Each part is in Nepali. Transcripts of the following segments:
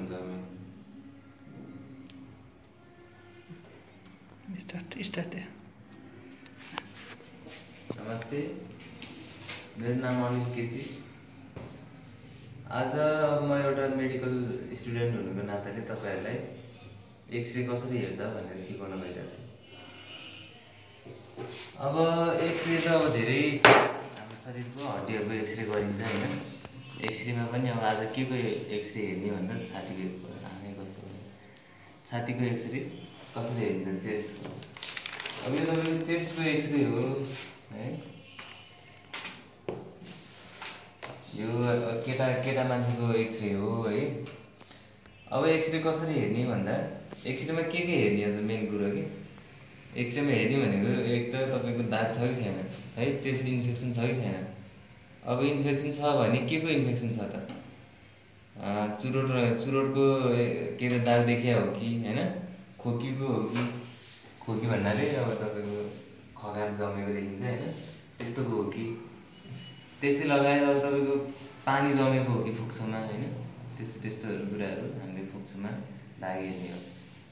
हुन्छ हामी स्टार्ट नमस्ते मेरो नाम अनिल केसी आज म एउटा मेडिकल स्टुडेन्ट हुनुको नाताले तपाईहरुलाई एक्सरे कसरी हेर्छ भनेर सिकाउन गइरहेको छु अब एक्सरे त अब धेरै हाम्रो शरीरको हड्डीहरुको एक्सरे गरिन्छ हैन एक्सरेमा पनि अब आज के को एक्सरे हेर्ने भन्दा छातीको आँखै कस्तो हो छातीको एक्सरे कसरी हेरिन्छ चेस्ट अब यो तपाईको चेस्टको एक्सरे हो है यो केटा मान्छेको एक्सरे हो है अब एक्सरे कसरी हेर्ने भन्दा एक्सरेमा के हेर्ने हो मेन कुरा के एक्सरेमा हेर्ने भनेको एक त तपाईको दाग छ कि छैन है चेस्ट इन्फेक्सन छ कि छैन अब इन्फेक्सन छ भने के को इन्फेक्सन छ त चुरोटको के त दाग देखिया हो कि हैन खोकीको हो कि खोकी भन्नाले अब तपाईको खगान जमेको देखिन्छ हैन त्यस्तोको हो कि त्यस्तै लगाएर अब तपाईको पानी जमेको हो कि फुक्सोमा हैन त्यस्तोहरु कुराहरु हामीले फुक्सोमा दाग हेर्ने हो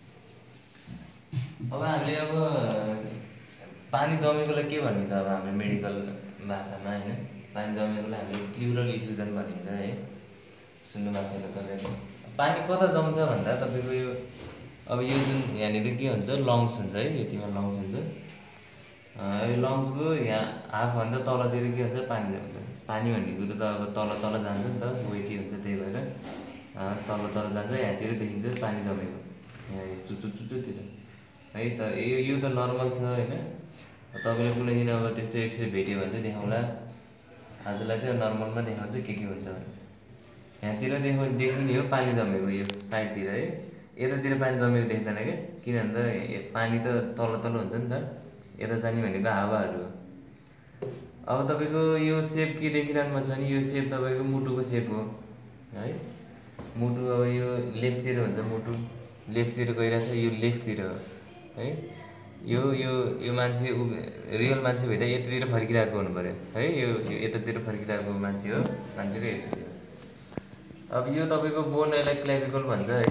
अब हामीले अब पानी जमेकोलाई के भनिन्छ अब हाम्रो मेडिकल भाषामा हैन पानी जमेकोलाई हामीले प्लुरल इफ्युजन भनिन्छ है सुन्नु भएको छैन तपाईले पानी कता जम्छ भन्दा तपाईको यो अब यो जुन यहाँनिर के हुन्छ लङ्स हुन्छ है यतिमा लङ्स हुन्छ यो लङ्सको यहाँ हाफ भन्दा तलतिर के हुन्छ पानी जम्छ पानी भन्ने कुरो त अब तल जान्छ नि त वेटी हुन्छ त्यही भएर तल जान्छ यहाँतिर देखिन्छ पानी जमेको यहाँ चुचुतिर है त यो त नर्मल छ हैन तपाईले कुनै दिन अब त्यस्तो एक्सरे भेट्यो भने चाहिँ देखाउला आजलाई चाहिँ नर्मलमा देखाउँछ के हुन्छ यहाँतिर देखिने हो पानी जमेको यो साइडतिर है यतातिर पानी जमेको देख्दैन के किन भन्दा पानी त तल हुन्छ नि त यता जाने भनेको हावाहरु हो अब तपाईको यो शेप के देखिरहनु छ नि यो शेप तपाईको मुटुको शेप हो है मुटु अब यो लेफ्टतिर हुन्छ मुटु लेफ्टतिर गइराछ यो लेफ्टतिर हो है यो मान्छे रियल मान्छे भएन यतातिर फर्किरहेको हुनु पर्यो है यो यतातिर फर्किरहेको मान्छे हो मान्छेको एक्सरे हो अब यो तपाईको बोन यसलाई क्लेभिकल भन्छ है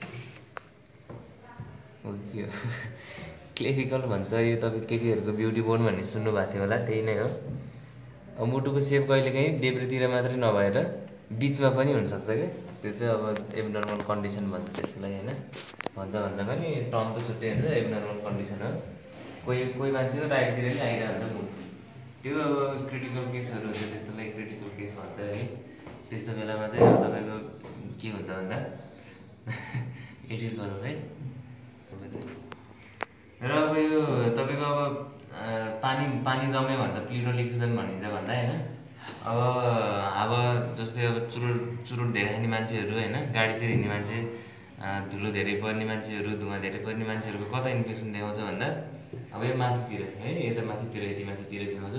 हो के हो क्लेभिकल भन्छ यो तपाई केटीहरुको ब्युटी बोन भन्ने सुन्नु भएको थियो होला त्यही नै हो अब मुटुको शेप कहिलेकाहीँ देब्रेतिर मात्रै नभएर बीचमा पनि हुन सक्छ के त्यो चाहिँ अब एब्नर्मल कन्डिसन भन्छ त्यसलाई हैन भन्दा पनि टर्म त छुट्टै हुन्छ एब्नर्मल कन्डिसन हो कोही मान्छेको राइटतिर नि आइरा हुन्छ मुटु त्यो अब क्रिटिकल केसहरु हुन्छ त्यस्तोलाई क्रिटिकल केस भन्छ है त्यस्तो बेलामा चाहिँ अब तपाईको के हुन्छ भन्दा एडिट गरौँ है र अब यो तपाईको अब पानी जम्यो भन्दा प्लुरल इफ्युजन भनिन्छ भन्दा हैन अब हावा जस्तै अब चुरोट धेरै खाने मान्छेहरु हैन गाडीतिर हिँड्ने मान्छे धुलो धेरै पर्ने मान्छेहरु धुवा धेरै पर्ने मान्छेहरुको कता इन्फेक्सन देखाउँछ भन्दा अब यो माथितिर है यता माथितिर यति माथितिर देखाउँछ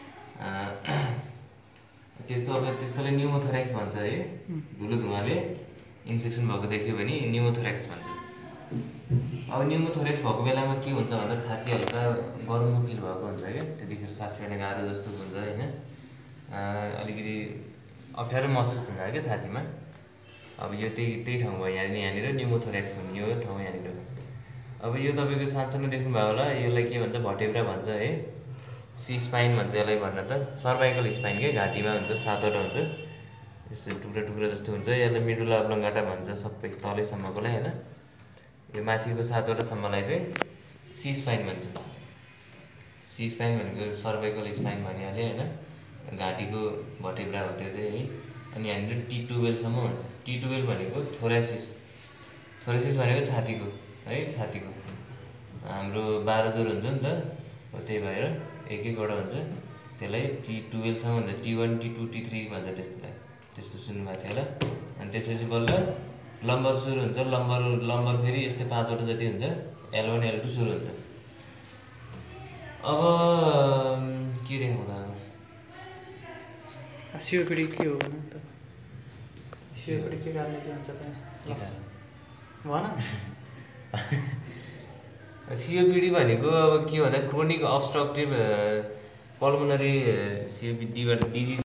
त्यस्तोले न्युमोथोरेक्स भन्छ है धुलो धुवाले इन्फेक्सन भएको देख्यो भने न्युमोथोरेक्स भन्छ अब न्युमोथोरेक्स भएको बेलामा के हुन्छ भन्दा छाती हल्का गरमको फिल भएको हुन्छ के त्यतिखेर सास फेर्न गाह्रो जस्तो हुन्छ हैन अलिकति अप्ठ्यारो महसुस हुन्छ के छातीमा अब यो त्यही ठाउँ भयो यहाँनिर न्युमोथोरेक्स हुने यो ठाउँ यहाँनिर अब यो तपाईको सानसानो देख्नु भयो होला यसलाई के भन्छ भटेब्रा भन्छ है सी स्पाइन भन्छ यसलाई भन्न त सर्भाइकल स्पाइन के घाँटीमा हुन्छ 7 वटा हुन्छ यस्तो टुक्रा जस्तो हुन्छ यसलाई मेडुला अब्लङ्गाटा भन्छ सबै तलैसम्मकोलाई हैन यो माथिको 7 वटा सम्मलाई चाहिँ सी स्पाइन भन्छ सी स्पाइन भनेको सर्भाइकल स्पाइन भनिहाले हैन घाँटीको भटेब्रा हो त्यो चाहिँ है अनि यहाँनिर T12 सम्म हुन्छ T12 भनेको थोरासिस भनेको छातीको है छातीको हाम्रो 12 जोर हुन्छ नि त हो त्यही भएर एक वटा हुन्छ त्यसलाई T12 सम्म हुन्छ T1 T2 T3 भन्छ त्यस्तोलाई त्यस्तो सुन्नु भएको थियो होला अनि त्यसपछि बल्ल लम्बर सुरु हुन्छ लम्बर फेरि यस्तै 5 वटा जति हुन्छ L1 L2 सुरु हुन्छ अब के देखाउँदा सिओपिडी के हो भन त सिओपिडी के कारणले चाहिँ हुन्छ त भन सिओपिडी भनेको अब के भन्दा क्रोनिक अब्स्ट्रक्टिभ पल्मोनरी सिओपिडीबाट डिजिज